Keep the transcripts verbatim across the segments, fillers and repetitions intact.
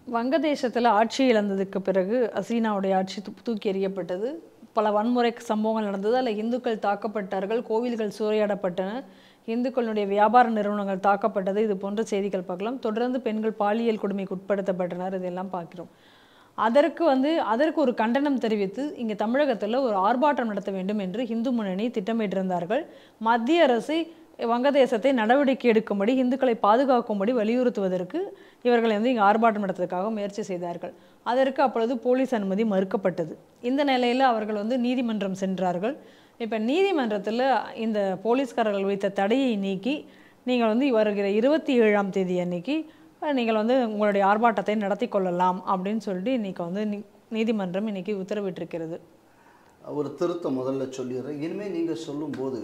வங்கதேசத்தில் ஆட்சி இழந்ததுக்கு பிறகு ஹசீனாவுடைய ஆட்சி தூக்கி எறியப்பட்டது. பல வன்முறை சம்பவங்கள் நடந்தது. அதில் இந்துக்கள் தாக்கப்பட்டார்கள், கோவில்கள் சூறையாடப்பட்டன, இந்துக்களுடைய வியாபார நிறுவனங்கள் தாக்கப்பட்டது. இது போன்ற செய்திகள் பார்க்கலாம். தொடர்ந்து பெண்கள் பாலியல் கொடுமைக்கு உட்படுத்தப்பட்டனர். இதெல்லாம் பார்க்கிறோம். அதற்கு வந்து அதற்கு ஒரு கண்டனம் தெரிவித்து இங்கே தமிழகத்தில் ஒரு ஆர்ப்பாட்டம் நடத்த வேண்டும் என்று இந்து முன்னணி திட்டமிட்டிருந்தார்கள். மத்திய அரசை வங்கதேசத்தை நடவடிக்கை எடுக்கும்படி, இந்துக்களை பாதுகாக்கும்படி வலியுறுத்துவதற்கு இவர்கள் வந்து இங்கே ஆர்ப்பாட்டம் நடத்துவதற்காக முயற்சி செய்தார்கள். அதற்கு அப்பொழுது போலீஸ் அனுமதி மறுக்கப்பட்டது. இந்த நிலையில் அவர்கள் வந்து நீதிமன்றம் சென்றார்கள். இப்போ நீதிமன்றத்தில் இந்த போலீஸ்காரர்கள் வைத்த தடையை நீக்கி நீங்கள் வந்து வருகிற இருபத்தி ஏழாம் தேதி அன்னைக்கு நீங்கள் வந்து உங்களுடைய ஆர்ப்பாட்டத்தை நடத்தி கொள்ளலாம் அப்படின்னு சொல்லிட்டு இன்றைக்கி வந்து நீதிமன்றம் இன்றைக்கி உத்தரவிட்டிருக்கிறது. ஒரு திருத்தம் முதல்ல சொல்லிடுறேன். இனிமேல் நீங்கள் சொல்லும்போது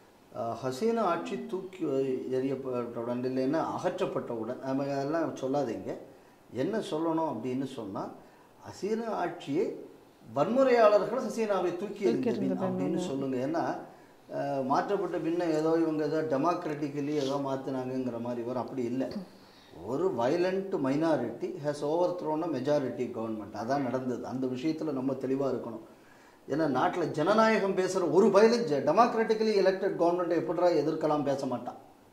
ஹசீனா ஆட்சி தூக்கி எறியப்பட்டவுடன் இல்லைன்னா அகற்றப்பட்டவுடன் நம்ம அதெல்லாம் சொல்லாதீங்க. என்ன சொல்லணும் அப்படின்னு சொன்னால், ஹசீனா ஆட்சியை வன்முறையாளர்கள் ஹசீனாவை தூக்கி எறிந்தது அப்படின்னு சொல்லுங்கள். ஏன்னா மாற்றப்பட்ட பின்ன ஏதோ இவங்க ஏதோ டெமோக்ராட்டிக்கலி ஏதோ மாற்றினாங்கங்கிற மாதிரி வரும். அப்படி இல்லை. ஒரு violent minority has overthrown a majority government. அதான் நடந்தது. அந்த விஷயத்தில் நம்ம தெளிவாக இருக்கணும். ஏன்னா நாட்டில் ஜனநாயகம் பேசுகிற ஒரு வயலன்ஸ் டெமோக்ராட்டிக்கலி எலெக்டட் கவர்மெண்ட்டை எப்படிரா எதிர்க்கலாம் பேச மாட்டான்.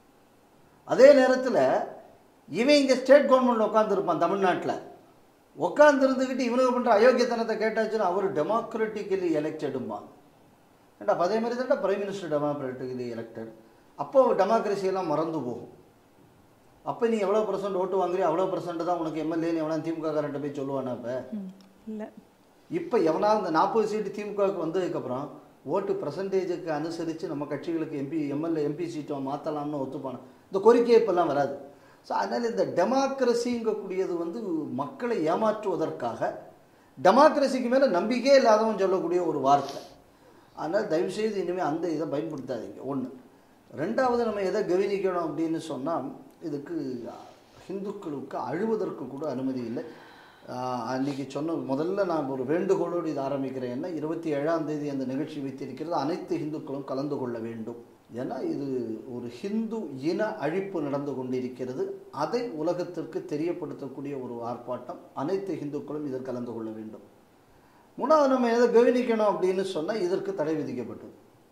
அதே நேரத்தில் இவன் இங்கே ஸ்டேட் கவர்மெண்ட் உட்காந்துருப்பான். தமிழ்நாட்டில் உட்காந்துருந்துக்கிட்டு இவனுக்கு பண்ணுற அயோக்கியத்தனத்தை கேட்டாச்சுன்னா அவர் டெமோக்ராட்டிக்கலி எலெக்டடும்பான். ஏண்டா அதே மாதிரி தான்டா பிரைம் மினிஸ்டர் டெமோக்ராட்டிக்கலி எலெக்டட். அப்போ டெமோக்ரஸியெல்லாம் மறந்து போகும். அப்போ நீ எவ்வளோ பர்சன்ட் ஓட்டு வாங்குறியோ அவ்வளோ பர்சன்ட் தான் உனக்கு எம்எல்ஏன்னு எவனா திமுக காரன்ட்ட போய் சொல்லுவானா? இப்போ இல்லை. இப்போ எவனாவது இந்த நாற்பது சீட்டு திமுகவுக்கு வந்ததுக்கப்புறம் ஓட்டு பர்சன்டேஜுக்கு அனுசரித்து நம்ம கட்சிகளுக்கு எம்பி எம்எல்ஏ எம்பி சீட்டை மாற்றலாம்னு ஒத்துப்பான இந்த கோரிக்கையே இப்போல்லாம் வராது. ஸோ அதனால் இந்த டெமோக்ரஸிங்கக்கூடியது வந்து மக்களை ஏமாற்றுவதற்காக டெமோக்ரஸிக்கு மேலே நம்பிக்கையே இல்லாதவன் சொல்லக்கூடிய ஒரு வார்த்தை. அதனால் தயவுசெய்து இனிமேல் அந்த இதை பயன்படுத்தாதீங்க. ஒன்று. ரெண்டாவது, நம்ம எதை கவனிக்கணும் அப்படின்னு சொன்னால், இதுக்கு ஹிந்துக்களுக்கு அழுவதற்கு கூட அனுமதி இல்லை. அன்றைக்கி சொன்ன முதல்ல நான் ஒரு வேண்டுகோளோடு இது ஆரம்பிக்கிறேன். என்ன, இருபத்தி ஏழாம் தேதி அந்த நிகழ்ச்சி வைத்திருக்கிறது. அனைத்து ஹிந்துக்களும் கலந்து கொள்ள வேண்டும். ஏன்னா இது ஒரு ஹிந்து இன அழிப்பு நடந்து கொண்டிருக்கிறது. அதை உலகத்திற்கு தெரியப்படுத்தக்கூடிய ஒரு ஆர்ப்பாட்டம். அனைத்து ஹிந்துக்களும் இதில் கலந்து கொள்ள வேண்டும். மூணாவது, நம்ம எதை கவனிக்கணும் அப்படின்னு சொன்னால், இதற்கு தடை விதிக்கப்பட்டது.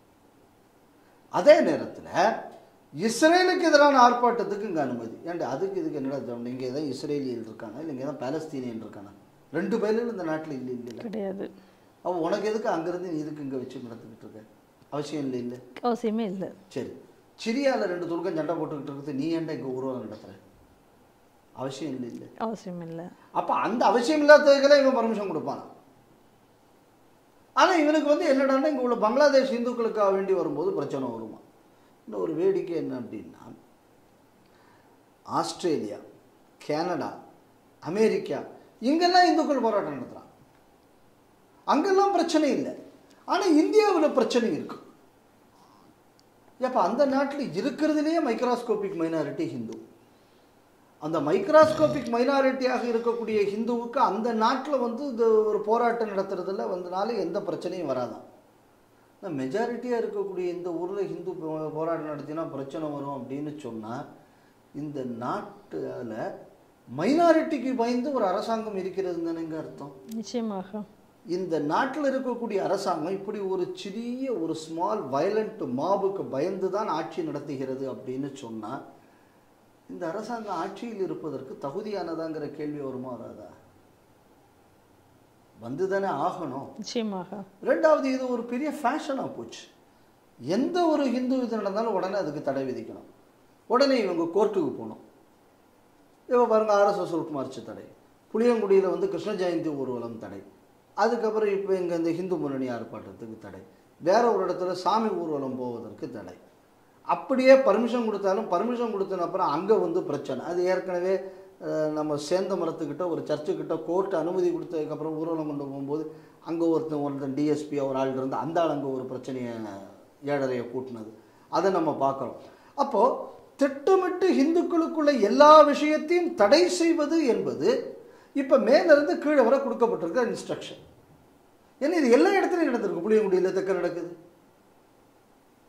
அதே நேரத்தில் இஸ்ரேலுக்கு எதிரான ஆர்ப்பாட்டத்துக்கு இங்கே அனுமதி. ஏன்டா அதுக்கு இதுக்கு என்னடா? இங்கே தான் இஸ்ரேலியல் இருக்காங்க, இல்லை இங்கே தான் பாலஸ்தீனியன் இருக்காங்க. ரெண்டு பேரும் இந்த நாட்டில் இல்லை இல்லை கிடையாது. அவள் உனக்கு எதுக்கு அங்கேருந்து நீ இதுக்கு இங்கே வச்சு நடந்துக்கிட்டு இருக்க? அவசியம் இல்லை. இல்லை, அவசியமே இல்லை. சரி, சிரியாவில் ரெண்டு துருக்கம் சண்டை போட்டுக்கிட்டு இருக்குது, நீ ஏன்டா இங்கே ஊர்வலம் நடத்துகிற? அவசியம் இல்லை. இல்லை, அவசியம் இல்லை. அப்போ அந்த அவசியம் இல்லாததுக்கெல்லாம் இவன் பர்மிஷன் கொடுப்பானா? ஆனால் இவனுக்கு வந்து என்னடான்னா, இங்கே உள்ள பங்களாதேஷ் இந்துக்களுக்காக வேண்டி வரும்போது பிரச்சனை வருமா? இன்னும் ஒரு வேடிக்கை என்ன அப்படின்னா, ஆஸ்திரேலியா, கனடா, அமெரிக்கா இங்கெல்லாம் இந்துக்கள் போராட்டம் நடத்துகிறான். அங்கெல்லாம் பிரச்சனை இல்லை. ஆனால் இந்தியாவில் பிரச்சனை இருக்கு. அப்போ அந்த நாட்டில் இருக்கிறதுலேயே மைக்ரோஸ்கோபிக் மைனாரிட்டி ஹிந்து. அந்த மைக்ரோஸ்கோபிக் மைனாரிட்டியாக இருக்கக்கூடிய ஹிந்துவுக்கு அந்த நாட்டில் வந்து இது ஒரு போராட்டம் நடத்துறதுல வந்தனால எந்த பிரச்சனையும் வராதான். மெஜாரிட்டியாக இருக்கக்கூடிய இந்த ஊரில் ஹிந்து போராட்டம் நடத்தினா பிரச்சனை வரும் அப்படின்னு சொன்னால், இந்த நாட்டில் மைனாரிட்டிக்கு பயந்து ஒரு அரசாங்கம் இருக்கிறது தானேங்க அர்த்தம். நிச்சயமாக இந்த நாட்டில் இருக்கக்கூடிய அரசாங்கம் இப்படி ஒரு சிறிய ஒரு ஸ்மால் வயலண்ட் மாபுக்கு பயந்து தான் ஆட்சி நடத்துகிறது அப்படின்னு சொன்னால், இந்த அரசாங்கம் ஆட்சியில் இருப்பதற்கு தகுதியானதாங்கிற கேள்வி வருமா வராதா? வந்து தானே ஆகணும். நிச்சயமாக. ரெண்டாவது, இது ஒரு பெரிய ஃபேஷனாக போச்சு. எந்த ஒரு ஹிந்து இது நடந்தாலும் உடனே அதுக்கு தடை விதிக்கணும். உடனே இவங்க கோர்ட்டுக்கு போகணும். இப்போ பாருங்கள், ஆர்எஸ்எஸ் உட்மார்ச்சு தடை, புளியங்குடியில் வந்து கிருஷ்ண ஜெயந்தி ஊர்வலம் தடை, அதுக்கப்புறம் இப்போ இங்கே இந்த ஹிந்து முன்னணி ஆர்ப்பாட்டத்துக்கு தடை, வேற ஒரு இடத்துல சாமி ஊர்வலம் போவதற்கு தடை. அப்படியே பர்மிஷன் கொடுத்தாலும் பர்மிஷன் கொடுத்தன அப்புறம் அங்கே வந்து பிரச்சனை. அது ஏற்கனவே நம்ம சேர்ந்த மரத்துக்கிட்ட ஒரு சர்ச்சுக்கிட்ட கோர்ட்டு அனுமதி கொடுத்ததுக்கப்புறம் ஊர்வலம் கொண்டு போகும்போது அங்கே ஒருத்தன் ஒருத்தன் டிஎஸ்பி ஒரு ஆள் இருந்து அந்த ஆள் அங்கே ஒரு பிரச்சனையை ஏழரையை கூட்டினது, அதை நம்ம பார்க்குறோம். அப்போது திட்டமிட்டு ஹிந்துக்களுக்குள்ள எல்லா விஷயத்தையும் தடை செய்வது என்பது இப்போ மேலிருந்து கீழே வர கொடுக்கப்பட்டிருக்க இன்ஸ்ட்ரக்ஷன். ஏன்னா இது எல்லா இடத்துலையும் நடந்திருக்கு. புளியங்குடியில் தெற்க நடக்குது,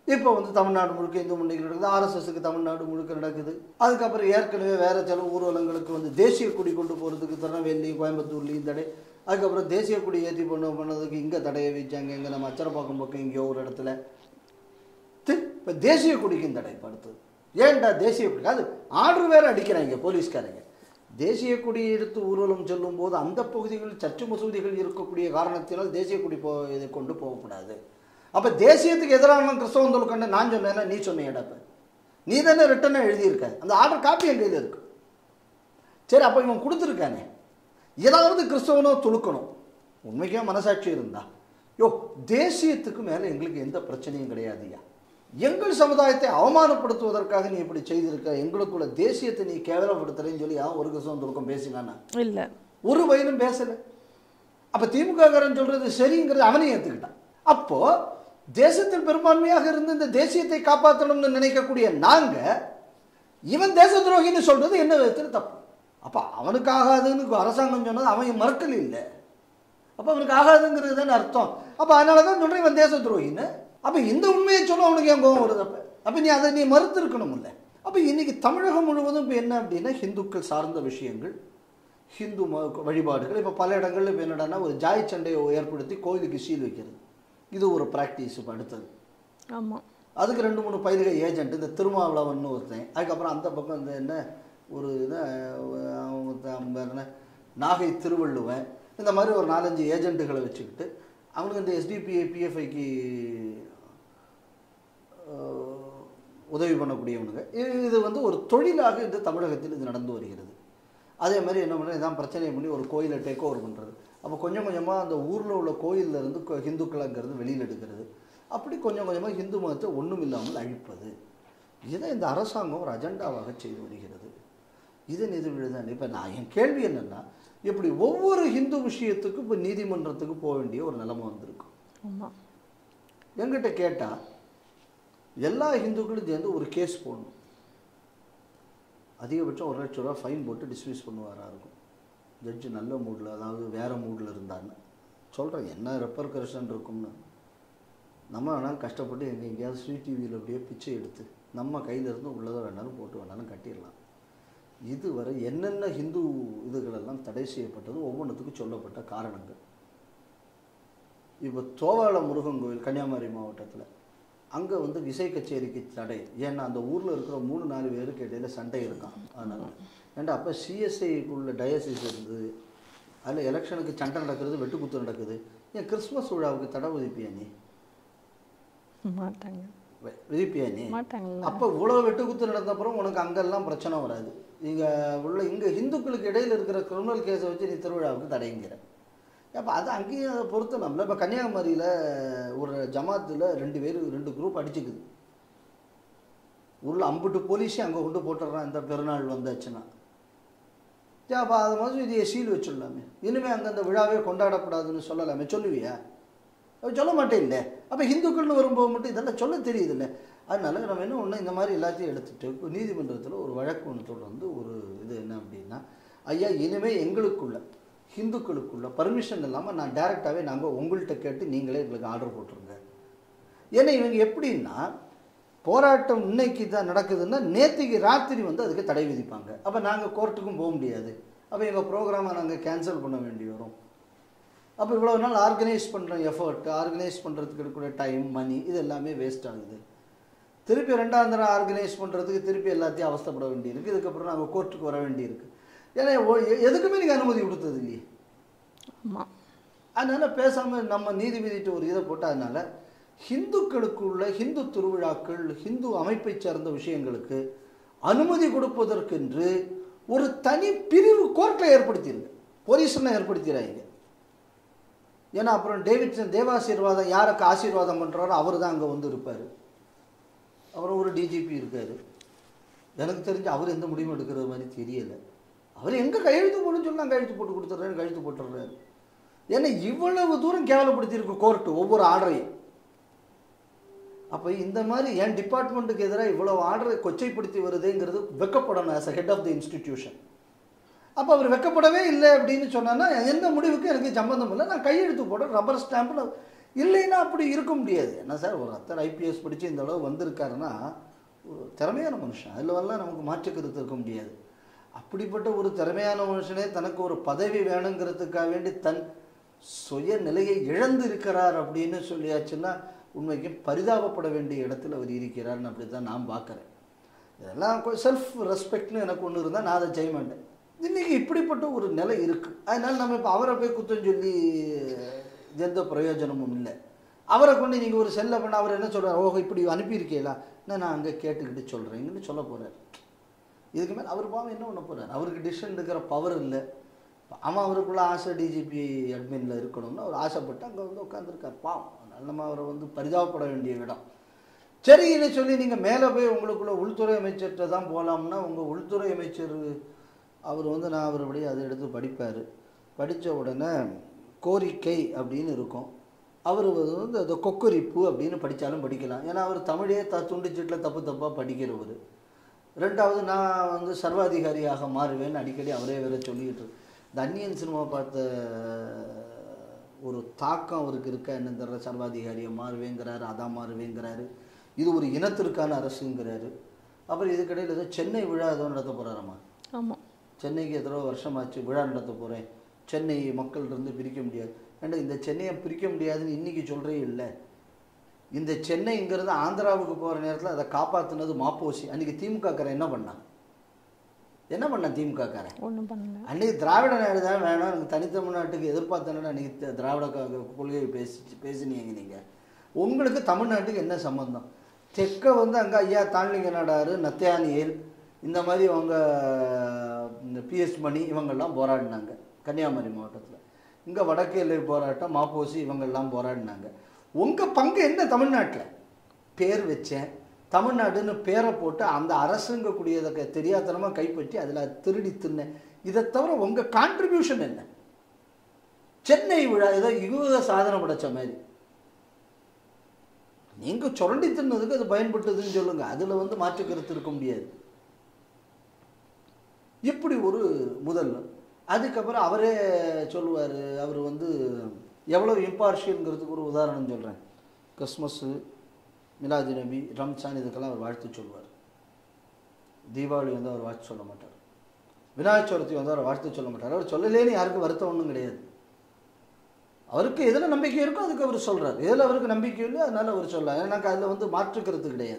இப்போ வந்து தமிழ்நாடு முழுக்க இந்து முன்னணிகள் நடக்குது, ஆர்எஸ்எஸ்க்கு தமிழ்நாடு முழுக்க நடக்குது. அதுக்கப்புறம் ஏற்கனவே வேறு சில ஊர்வலங்களுக்கு வந்து தேசிய கொடி கொண்டு போகிறதுக்கு திருநெல்வேலி கோயம்புத்தூர்லேயும் தடை. அதுக்கப்புறம் தேசிய கொடி ஏற்றி பண்ண பண்ணதுக்கு இங்கே தடையை வச்சாங்க, இங்கே நம்ம அச்சரப்பாக்கம் பக்கம் இங்கேயோ ஒரு இடத்துல. இப்போ தேசிய கொடிக்கும் தடை படுத்துது. ஏன்டா தேசிய கொடி? அது ஆர்டர் வேறு அடிக்கிறாங்க போலீஸ்காரங்க. தேசிய கொடியை எடுத்து ஊர்வலம் செல்லும் போது அந்த பகுதிகளில் சர்ச்சு மசூதிகள் இருக்கக்கூடிய காரணத்தினால் தேசிய கொடி போ இதை கொண்டு போகக்கூடாது. அப்போ தேசியத்துக்கு எதிரான கிறிஸ்தவம் தொழுக்கண்ட நான் சொன்னேன்னா நீ சொன்னேன், நீ தானே ரிட்டனாக எழுதியிருக்க, அந்த ஆர்டர் காப்பி என் கையில் இருக்கு. சரி, அப்போ இவன் கொடுத்துருக்கானே, ஏதாவது கிறிஸ்தவனோ துளுக்கணும், உண்மைக்கே மனசாட்சி இருந்தா, யோ தேசியத்துக்கு மேலே எங்களுக்கு எந்த பிரச்சனையும் கிடையாதுயா, எங்கள் சமுதாயத்தை அவமானப்படுத்துவதற்காக நீ இப்படி செய்திருக்க, எங்களுக்குள்ள தேசியத்தை நீ கேவலப்படுத்துறேன்னு சொல்லி யான் ஒரு கிறிஸ்தவன் துளுக்கம் பேசினானா? இல்லை, ஒரு வயலும் பேசலை. அப்போ திமுக காரன் சொல்றது சரிங்கிறது அவனையும் ஏற்றுக்கிட்டான். அப்போ தேசத்தில் பெரும்பான்மையாக இருந்து இந்த தேசியத்தை காப்பாற்றணும்னு நினைக்கக்கூடிய நாங்க இவன் தேச துரோகின்னு சொல்றது என்ன விதத்தில் தப்பு? அப்ப அவனுக்கு ஆகாதுன்னு அரசாங்கம் சொன்னது அவன் மறுக்கல் இல்லை, அப்ப அவனுக்கு ஆகாதுங்கிறது தானே அர்த்தம். அப்ப அதனாலதான் சொல்றேன் இவன் தேச துரோகின்னு. அப்ப இந்த உண்மையை சொன்ன அவனுக்கு என் கோபம் வருது. அப்ப அப்ப நீ அதை நீ மறுத்து இருக்கணும் இல்லை. அப்ப இன்னைக்கு தமிழகம் முழுவதும் இப்ப என்ன அப்படின்னா ஹிந்துக்கள் சார்ந்த விஷயங்கள், ஹிந்து வழிபாடுகள். இப்ப பல இடங்கள்ல இப்ப என்னடான்னா ஒரு ஜாய் சண்டையை ஏற்படுத்தி கோயிலுக்கு சீல் வைக்கிறது, இது ஒரு ப்ராக்டிஸ். இப்போ அடுத்தது ஆமாம், அதுக்கு ரெண்டு மூணு பயிர்க ஏஜென்ட், இந்த திருமாவளவன் ஒருத்தன், அதுக்கப்புறம் அந்த பக்கம் இந்த என்ன ஒரு இதை என்ன நாகை திருவள்ளுவன், இந்த மாதிரி ஒரு நாலஞ்சு ஏஜென்ட்டுகளை வச்சுக்கிட்டு அவனுக்கு இந்த எஸ்டிபிஐ பிஎஃப்ஐக்கு உதவி பண்ணக்கூடியவனுங்க. இது வந்து ஒரு தொழிலாக இந்த தமிழகத்தில் இது நடந்து வருகிறது. அதே மாதிரி என்ன பண்ணுறது, இதான் பிரச்சனை பண்ணி ஒரு கோயிலை டேக் ஓவர் பண்ணுறது. அப்போ கொஞ்சம் கொஞ்சமாக அந்த ஊரில் உள்ள கோயிலில் இருந்து ஹிந்துக்களாங்கிறது வெளியில் எடுக்கிறது. அப்படி கொஞ்சம் கொஞ்சமாக ஹிந்து மதத்தை ஒன்றும் இல்லாமல் அழிப்பது, இதை இந்த அரசாங்கம் ஒரு அஜெண்டாவாக செய்து வருகிறது. இதன் இது விழுதான். இப்போ நான் என் கேள்வி என்னென்னா, இப்படி ஒவ்வொரு ஹிந்து விஷயத்துக்கும் இப்போ நீதிமன்றத்துக்கு போக வேண்டிய ஒரு நிலைமை வந்திருக்கும். ஆமாம், என்கிட்ட கேட்டால் எல்லா ஹிந்துக்களும் சேர்ந்து ஒரு கேஸ் போடணும், அதிகபட்சம் ஒரு லட்ச ரூபா ஃபைன் போட்டு டிஸ்மிஸ் பண்ணுவாராக இருக்கும். ஜட்ஜு நல்ல மூடில், அதாவது வேறு மூடில் இருந்தான்னு சொல்கிறேன். என்ன ரெப்பர்கரேஷன் இருக்கும்னு நம்ம வேணாலும் கஷ்டப்பட்டு எங்கே எங்கேயாவது ஸ்வீட் டிவியில் அப்படியே பிச்சை எடுத்து நம்ம கையிலேருந்து உள்ளதை வேணாலும் போட்டு வேணாலும் கட்டிடலாம். இதுவரை என்னென்ன ஹிந்து இதுகளெல்லாம் தடை செய்யப்பட்டது ஒவ்வொன்றுத்துக்கும் சொல்லப்பட்ட காரணங்கள். இப்போ தோவாள முருகன் கோயில் கன்னியாகுமரி மாவட்டத்தில் அங்கே வந்து இசை கச்சேரிக்கு தடை. ஏன்னா அந்த ஊரில் இருக்கிற மூணு நாலு பேருக்கு இடையில சண்டை இருக்கான். அதனால் ஏன்டா அப்போ சிஎஸ்ஐக்குள்ள டயசிஸ் இருந்தது, அதில் எலெக்ஷனுக்கு சண்டை நடக்கிறது, வெட்டுக்குத்து நடக்குது. ஏன் கிறிஸ்மஸ் விழாவுக்கு தடை விதிப்பியா நீ? மாட்டாங்க, விதிப்பியா நீ? அப்போ இவ்வளோ வெட்டுக்குத்து நடந்தப்புறம் உனக்கு அங்கெல்லாம் பிரச்சனை வராது. இங்கே உள்ள இங்கே ஹிந்துக்களுக்கு இடையில் இருக்கிற கிரிமினல் கேஸை வச்சு நீ திருவிழாவுக்கு தடைங்கிற. அப்போ அது அங்கேயும் அதை பொறுத்தலாம்ல. இப்போ கன்னியாகுமரியில் ஒரு ஜமாத்தில் ரெண்டு பேர் ரெண்டு குரூப் அடிச்சுக்குது, உள்ள அம்புட்டு போலீஸே அங்கே கொண்டு போட்டுடுறான் இந்த பெருநாள் வந்தாச்சுன்னா. அப்போ அது மாதிரி இதையை சீல் வச்சுடலாமே, இனிமேல் அங்கே அந்த விழாவே கொண்டாடக்கூடாதுன்னு சொல்லலாமே, சொல்லுவியா? சொல்ல மாட்டேன் இல்லை. அப்போ ஹிந்துக்கள்னு வரும்போது மட்டும் இதெல்லாம் சொல்ல தெரியுது இல்லை. அதனால நம்ம என்ன ஒன்று இந்த மாதிரி எல்லாத்தையும் எடுத்துகிட்டு இப்போ நீதிமன்றத்தில் ஒரு வழக்கு ஒன்று தொடர்ந்து ஒரு இது என்ன அப்படின்னா, ஐயா இனிமேல் எங்களுக்குள்ள ஹிந்துக்களுக்குள்ள பர்மிஷன் இல்லாமல் நான் டைரெக்டாகவே நாங்கள் உங்கள்கிட்ட கேட்டு நீங்களே எங்களுக்கு ஆர்டர் போட்டுருங்க. ஏன்னா இவங்க எப்படின்னா போராட்டம் இன்னைக்கு தான் நடக்குதுன்னா நேற்றுக்கு ராத்திரி வந்து அதுக்கு தடை விதிப்பாங்க. அப்போ நாங்கள் கோர்ட்டுக்கும் போக முடியாது, அப்போ எங்கள் ப்ரோக்ராமை நாங்கள் கேன்சல் பண்ண வேண்டி வரும். அப்போ இவ்வளோ நாள் ஆர்கனைஸ் பண்ணுற எஃபர்ட், ஆர்கனைஸ் பண்ணுறதுக்கு இருக்கக்கூடிய டைம், மணி, இது எல்லாமே வேஸ்ட் ஆகுது. திருப்பி ரெண்டாம் தரம் ஆர்கனைஸ் பண்ணுறதுக்கு திருப்பி எல்லாத்தையும் அவஸ்தைப்பட வேண்டியிருக்கு. இதுக்கப்புறம் நாங்கள் கோர்ட்டுக்கு வர வேண்டியிருக்கு. ஏன்னா எதுக்குமே நீங்கள் அனுமதி கொடுத்தது இல்லையே. ஆமாம், அதனால் பேசாமல் நம்ம நீதிபதிட்டு ஒரு இதை போட்டு, அதனால் ஹிந்துக்களுக்குள்ள ஹிந்து திருவிழாக்கள், ஹிந்து அமைப்பை சார்ந்த விஷயங்களுக்கு அனுமதி கொடுப்பதற்கென்று ஒரு தனி பிரிவு கோர்ட்டை ஏற்படுத்தியிருக்கு, போலீஸ்லாம் ஏற்படுத்திடுறாங்க. ஏன்னா அப்புறம் டேவிட்சன் தேவாசீர்வாதம் யாருக்கு ஆசீர்வாதம் பண்ணுறாரோ அவர் தான் அங்கே வந்து இருப்பார். அப்புறம் ஒரு டிஜிபி இருக்கார், எனக்கு தெரிஞ்சு அவர் எந்த முடிவும் எடுக்கிறது மாதிரி தெரியலை. அவர் எங்கே கையெழுத்து போடுன்னு சொல்லலாம், கையெழுத்து போட்டு கொடுத்துட்றாரு, கையெழுத்து போட்டுடுறாரு. ஏன்னா இவ்வளவு தூரம் கேவலப்படுத்தியிருக்கு கோர்ட்டு ஒவ்வொரு ஆர்டரையும். அப்போ இந்த மாதிரி என் டிபார்ட்மெண்ட்டுக்கு எதிராக இவ்வளவு ஆர்டரை கொச்சைப்படுத்தி வருதுங்கிறது வெக்கப்படணும் as a head of the institution. அப்போ அவர் வெக்கப்படவே இல்லை அப்படின்னு சொன்னான்னா எந்த முடிவுக்கு எனக்கு சம்பந்தம் இல்லை, நான் கையெழுத்து போட ரப்பர் ஸ்டாம்பில் இல்லைன்னா அப்படி இருக்க முடியாது. என்ன சார், ஒரு அத்தர் ஐபிஎஸ் படித்து இந்த அளவு வந்திருக்காருன்னா ஒரு திறமையான மனுஷன், அதில் வரலாம் நமக்கு மாற்று கருத்து இருக்க முடியாது. அப்படிப்பட்ட ஒரு திறமையான மனுஷனே தனக்கு ஒரு பதவி வேணுங்கிறதுக்காக வேண்டி தன் சுய நிலையை இழந்து இருக்கிறார் அப்படின்னு சொல்லியாச்சுன்னா உண்மைக்கு பரிதாபப்பட வேண்டிய இடத்துல அவர் இருக்கிறார்னு அப்படி தான் நான் பார்க்குறேன். இதெல்லாம் செல்ஃப் ரெஸ்பெக்ட்னு எனக்கு ஒன்று இருந்தால் நான் அதை செய்ய மாட்டேன். இன்றைக்கி இப்படிப்பட்ட ஒரு நிலை இருக்குது. அதனால் நம்ம இப்போ அவரை போய் குத்தம் சொல்லி எந்த பிரயோஜனமும் இல்லை. அவரை கொண்டு நீங்கள் ஒரு செல்லை பண்ண அவர் என்ன சொல்கிறார், ஓஹோ இப்படி அனுப்பியிருக்கீங்களா, என்ன நான் அங்கே கேட்டுக்கிட்டு சொல்கிறேங்கன்னு சொல்ல போகிறார். இதுக்கு மேலே அவர் பாவம் என்ன பண்ண போகிறார், அவருக்கு டிசிஷன் எடுக்கிற பவர் இல்லை. அவன் அவருக்குள்ள ஆசை டிஜிபி அட்மினில் இருக்கணும்னு அவர் ஆசைப்பட்டு அங்கே வந்து உட்காந்துருக்கார் பாவம். அதனால் நம்ம அவரை வந்து பரிதாபப்பட வேண்டிய இடம். சரின்னு சொல்லி நீங்கள் மேலே போய் உங்களுக்குள்ள உள்துறை அமைச்சர்கிட்ட தான் போகலாம்னா உங்கள் உள்துறை அமைச்சர் அவர் வந்து நான் அவருபடி அதை எடுத்து படிப்பார். படித்த உடனே கோரிக்கை அப்படின்னு இருக்கும். அவர் வந்து அந்த கொக்கரிப்பு அப்படின்னு படித்தாலும் படிக்கலாம். ஏன்னா அவர் தமிழே த துண்டுச்சீட்டில் தப்பு தப்பாக படிக்கிறவர். ரெண்டாவது நான் வந்து சர்வாதிகாரியாக மாறுவேன்னு அடிக்கடி அவரே வேற சொல்லிக்கிட்டு இந்த அந்நியன் சினிமா பார்த்த ஒரு தாக்கம் அவருக்கு இருக்கா என்னன்னு தெரியல. சர்வாதிகாரியை மாறுவேங்கிறாரு, அதான் மாறுவேங்கிறாரு, இது ஒரு இனத்திற்கான அரசுங்கிறாரு. அப்புறம் இதுக்கிடையில் ஏதோ சென்னை விழா ஏதோ நடத்த போகிறாரம்மா. ஆமாம், சென்னைக்கு எத்தனை வருஷமாச்சு விழா நடத்த போகிறேன், சென்னை மக்கள் இருந்து பிரிக்க முடியாது. ஏன்னா இந்த சென்னையை பிரிக்க முடியாதுன்னு இன்றைக்கி சொல்கிறே இல்லை. இந்த சென்னைங்கிறது ஆந்திராவுக்கு போகிற நேரத்தில் அதை காப்பாற்றினது மாப்போசி. அன்றைக்கி திமுகக்காரன் என்ன பண்ணான், என்ன பண்ண திமுகக்காரன் ஒன்றும் பண்ணல. அன்றைக்கி திராவிட நாடு தான் வேணும், எனக்கு தனித்தமிழ்நாட்டுக்கு எதிர்பார்த்தேன்னா அன்றைக்கி திராவிட கொள்கையை பேசி பேசினீங்க நீங்கள். உங்களுக்கு தமிழ்நாட்டுக்கு என்ன சம்பந்தம்? தெற்க வந்து அங்கே ஐயா தாழ்லிங்க நாடாரு, நத்தியானியல், இந்த மாதிரி அவங்க இந்த பிஎஸ் மணி இவங்கெல்லாம் போராடினாங்க கன்னியாகுமரி மாவட்டத்தில். இங்கே வடக்கு எல்லை போராட்டம் மாப்போசி இவங்கெல்லாம் போராடினாங்க. உங்கள் பங்கு என்ன தமிழ்நாட்டில்? பேர் வச்சேன் தமிழ்நாடுன்னு பேரை போட்டு அந்த அரசுங்கக்கூடியதை தெரியாதனமாக கைப்பற்றி அதில் திருடி தின்னேன். இதை தவிர உங்கள் கான்ட்ரிபியூஷன் என்ன? சென்னை விழா ஏதோ யுக சாதனை படைச்ச மாதிரி நீங்கள் சுரண்டி தின்னதுக்கு அது பயன்பட்டதுன்னு சொல்லுங்கள். அதில் வந்து மாற்று கருத்து இருக்க முடியாது. இப்படி ஒரு முதல். அதுக்கப்புறம் அவரே சொல்லுவார், அவர் வந்து எவ்வளோ இம்பார்ஷியல்ங்கிறதுக்கு ஒரு உதாரணம் சொல்கிறேன். கிறிஸ்மஸ்ஸு, மிலாது நபி, ரம்ஜான் இதுக்கெல்லாம் அவர் வாழ்த்து சொல்லுவார். தீபாவளி வந்து அவர் வாழ்த்து சொல்ல மாட்டார். விநாயகர் சதுர்த்தி வந்து அவர் வாழ்த்து சொல்ல மாட்டார். அவர் சொல்லலேன்னு யாருக்கும் வருத்தம் ஒன்றும் கிடையாது. அவருக்கு எதில் நம்பிக்கை இருக்கோ அதுக்கு அவர் சொல்கிறார். எதில் அவருக்கு நம்பிக்கை இல்லை அதனால் அவர் சொல்ல. எனக்கு அதில் வந்து மாற்றுக்கிறது கிடையாது.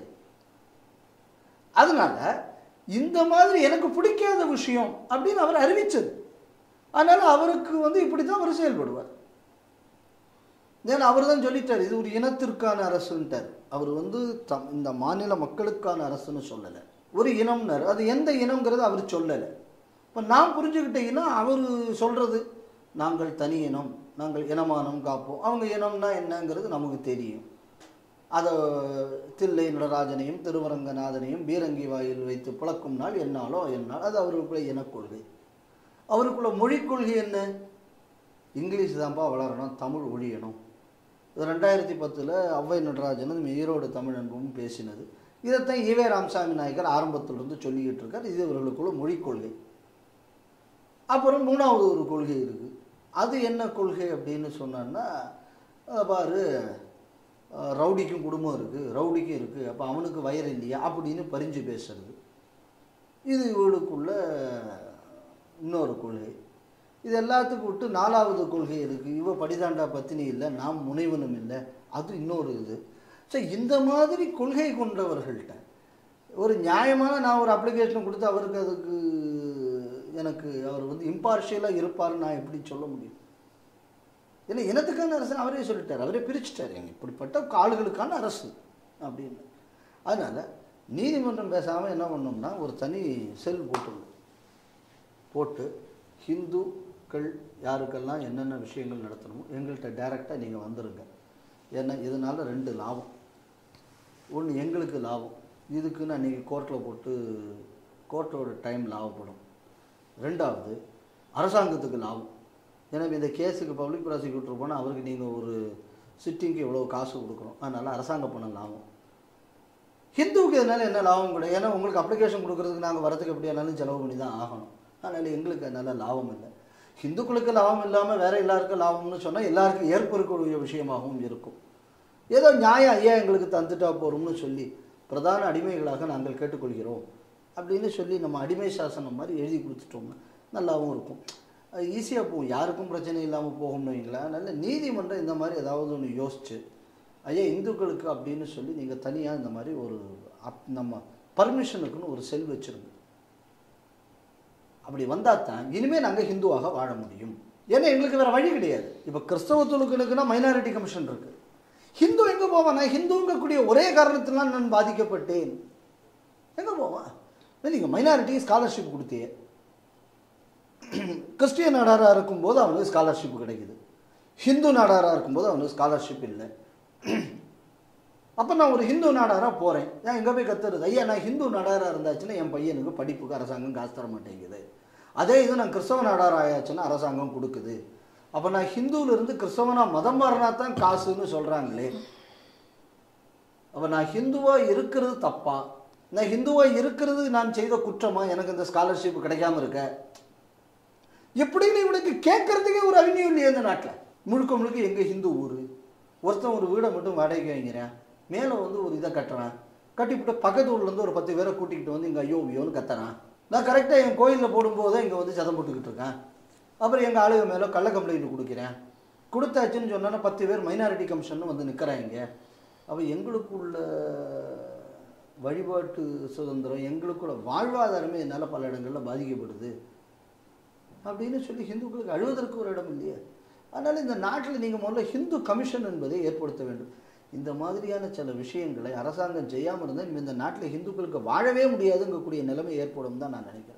அதனால இந்த மாதிரி எனக்கு பிடிக்காத விஷயம் அப்படின்னு அவர் அறிவிச்சது. அதனால் அவருக்கு வந்து இப்படி தான் அவர் செயல்படுவார். ஏன்னா அவர் தான் சொல்லிட்டார் இது ஒரு இனத்திற்கான அரசுன்ட்டார். அவர் வந்து தம் இந்த மாநில மக்களுக்கான அரசுன்னு சொல்லலை, ஒரு இனம்னார். அது எந்த இனம்ங்கிறது அவர் சொல்லலை. இப்போ நான் புரிஞ்சுக்கிட்ட இனம் அவர் சொல்கிறது நாங்கள் தனி இனம், நாங்கள் இனமானம் காப்போம். அவங்க இனம்னா என்னங்கிறது நமக்கு தெரியும். அதை தில்லை நடராஜனையும் திருவரங்கநாதனையும் பீரங்கி வாயில் வைத்து புழக்கும் நாள் என்னாலோ என்னால், அது அவருக்குள்ள இனக்கொள்கை. அவருக்குள்ள மொழிக் கொள்கை என்ன? இங்கிலீஷ் தான்ப்பா வளரணும், தமிழ் ஒழியணும். இது ரெண்டாயிரத்தி பத்தில் ஔவை நடராஜனும் ஈரோடு தமிழ் அன்பும் பேசினது. இதைத்தான் ஈவே ராமசாமி நாயக்கர் ஆரம்பத்திலிருந்து சொல்லிக்கிட்டு இருக்கார். இது இவர்களுக்குள்ள மொழிக் கொள்கை. அப்புறம் மூணாவது ஒரு கொள்கை இருக்குது. அது என்ன கொள்கை அப்படின்னு சொன்னான்னா, பாரு ரவுடிக்கும் குடும்பம் இருக்குது, ரவுடிக்கும் இருக்குது, அப்போ அவனுக்கு வயிறு இல்லையா அப்படின்னு பரிஞ்சு பேசுறது. இது இவளுக்குள்ள இன்னொரு கொள்கை. இது எல்லாத்துக்கும் விட்டு நாலாவது கொள்கை இருக்குது. இவ படிதாண்டா பத்தினி இல்லை, நாம் முனைவனும் இல்லை, அது இன்னொரு இது. ஸோ இந்த மாதிரி கொள்கை கொண்டவர்கள்ட்ட ஒரு நியாயமான நான் ஒரு அப்ளிகேஷன் கொடுத்து அவருக்கு அதுக்கு எனக்கு அவர் வந்து இம்பார்ஷியலாக இருப்பார்னு நான் எப்படி சொல்ல முடியும்? ஏன்னா இனத்துக்கான அரசு அவரே சொல்லிட்டார், அவரே பிரிச்சுட்டார். எங்க இப்படிப்பட்ட ஆளுகளுக்கான அரசு அப்படின்னு. அதனால் நீதிமன்றம் பேசாமல் என்ன பண்ணோம்னா ஒரு தனி செல் போட்டுள்ளோம். போட்டு ஹிந்துக்கள் யாருக்கெல்லாம் என்னென்ன விஷயங்கள் நடத்தணுமோ எங்கள்கிட்ட டைரெக்டாக நீங்கள் வந்துடுங்க. ஏன்னா இதனால் ரெண்டு லாபம். ஒன்று எங்களுக்கு லாபம், இதுக்குன்னு அன்றைக்கி கோர்ட்டில் போட்டு கோர்ட்டோட டைம் லாபப்படும். ரெண்டாவது அரசாங்கத்துக்கு லாபம். எனவே இந்த கேஸுக்கு பப்ளிக் ப்ராசிக்யூட்டர் போனால் அவருக்கு நீங்கள் ஒரு சிட்டிங்க்கு எவ்வளோ காசு கொடுக்குறோம், அதனால் அரசாங்க பணம் லாபம். ஹிந்துவுக்கு இதனால் என்ன லாபம் கிடையாது. ஏன்னா உங்களுக்கு அப்ளிகேஷன் கொடுக்குறதுக்கு நாங்கள் வரத்துக்கு எப்படியானாலும் செலவு பண்ணி தான் ஆகணும். அதனால் எங்களுக்கு அதனால் லாபம் இல்லை. ஹிந்துக்களுக்கு லாபம் இல்லாமல் வேற எல்லாருக்கும் லாபம்னு சொன்னால் எல்லாருக்கும் ஏற்படக்கூடிய விஷயமாகவும் இருக்கும். ஏதோ நியாயம் ஐயா எங்களுக்கு தந்துட்டா போகிறோம்னு சொல்லி பிரதான அடிமைகளாக நாங்கள் கேட்டுக்கொள்கிறோம் அப்படின்னு சொல்லி நம்ம அடிமை சாசனம் மாதிரி எழுதி கொடுத்துட்டோம்னா நல்லாவும் இருக்கும். ஈஸியாக போகும், யாருக்கும் பிரச்சனை இல்லாமல் போகும்னு வைங்களா. அதனால் நீதிமன்றம் இந்த மாதிரி ஏதாவது ஒன்று யோசிச்சு ஐயா இந்துக்களுக்கு அப்படின்னு சொல்லி நீங்கள் தனியாக இந்த மாதிரி ஒரு அப் நம்ம பர்மிஷனுக்குன்னு ஒரு செல் வச்சுருங்க. அப்படி வந்தால் தான் இனிமேல் நாங்கள் ஹிந்துவாக வாழ முடியும். ஏன்னா எங்களுக்கு வேறு வழி கிடையாது. இப்போ கிறிஸ்தவத்துக்குன்னா மைனாரிட்டி கமிஷன் இருக்குது. ஹிந்து எங்கே போவான்? நான் ஹிந்துங்கக்கூடிய ஒரே காரணத்தினால் நான் பாதிக்கப்பட்டேன். எங்கே போவான்? நீங்கள் மைனாரிட்டி ஸ்காலர்ஷிப் கொடுத்தீங்க. கிறிஸ்டியன் நாடாராக இருக்கும்போது அவனுக்கு ஸ்காலர்ஷிப் கிடைக்குது, ஹிந்து நாடாராக இருக்கும்போது அவனுக்கு ஸ்காலர்ஷிப் இல்லை. அப்போ நான் ஒரு ஹிந்து நாடாராக போகிறேன், ஏன் எங்கே போய் கத்துறது? ஐயா நான் ஹிந்து நாடாராக இருந்தாச்சுன்னா என் பையனுக்கு படிப்புக்கு அரசாங்கம் காசு தர மாட்டேங்குது. அதே இது நான் கிறிஸ்தவ நாடாராக ஆயாச்சுன்னா அரசாங்கம் கொடுக்குது. அப்போ நான் ஹிந்துவிலிருந்து கிறிஸ்தவனா மதம் மாறினா தான் காசுன்னு சொல்கிறாங்களே. அப்போ நான் ஹிந்துவாக இருக்கிறது தப்பா? நான் ஹிந்துவாக இருக்கிறது நான் செய்த குற்றமா? எனக்கு இந்த ஸ்காலர்ஷிப் கிடைக்காம இருக்க எப்படின்னு இவனுக்கு கேட்கறதுக்கே ஒரு அவென்யூ இல்லையே இந்த நாட்டில். முழுக்க முழுக்க எங்கள் ஹிந்து ஊர். ஒருத்தன் ஒரு வீடை மட்டும் வாடகைக்கு வாங்கிறேன், மேலே வந்து ஒரு இதை கட்டுறான், கட்டிவிட்டு பக்கத்து ஊர்லேருந்து ஒரு பத்து பேரை கூட்டிகிட்டு வந்து இங்கே ஐயோ ஐயோன்னு கத்துறான். நான் கரெக்டாக என் கோயிலில் போடும்போதே இங்கே வந்து சதம் போட்டுக்கிட்டு இருக்கேன். அப்புறம் எங்கள் ஆளுக மேலே கள்ள கம்ப்ளைண்ட் கொடுக்குறேன். கொடுத்தாச்சுன்னு சொன்னோன்னா பத்து பேர் மைனாரிட்டி கமிஷன் வந்து நிற்கிறாங்க. அப்போ எங்களுக்குள்ள வழிபாட்டு சுதந்திரம், எங்களுக்குள்ள வாழ்வாதாரமே என்னால் பல இடங்களில் பாதிக்கப்படுது அப்படின்னு சொல்லி ஹிந்துக்களுக்கு அழுவதற்கு ஒரு இடம் இல்லையே. அதனால் இந்த நாட்டில் நீங்கள் முதல்ல ஹிந்து கமிஷன் என்பதை ஏற்படுத்த வேண்டும். இந்த மாதிரியான சில விஷயங்களை அரசாங்கம் செய்யாமல் இருந்தால் இந்த நாட்டில் ஹிந்துக்களுக்கு வாழவே முடியாதுங்கக்கூடிய நிலைமை ஏற்படும் தான் நான் நினைக்கிறேன்.